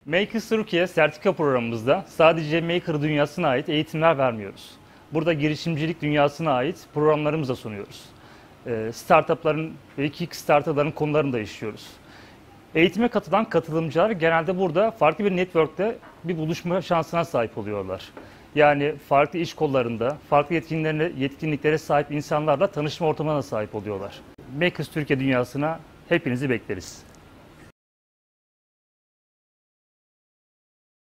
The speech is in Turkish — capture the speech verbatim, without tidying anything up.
Makers Türkiye sertifika programımızda sadece Maker dünyasına ait eğitimler vermiyoruz. Burada girişimcilik dünyasına ait programlarımızı da sunuyoruz. Startupların ve Kickstarter'ların konularını da işliyoruz. Eğitime katılan katılımcılar genelde burada farklı bir network'te bir buluşma şansına sahip oluyorlar. Yani farklı iş kollarında, farklı yetkinliklere, yetkinliklere sahip insanlarla tanışma ortamına sahip oluyorlar. Makers Türkiye dünyasına hepinizi bekleriz.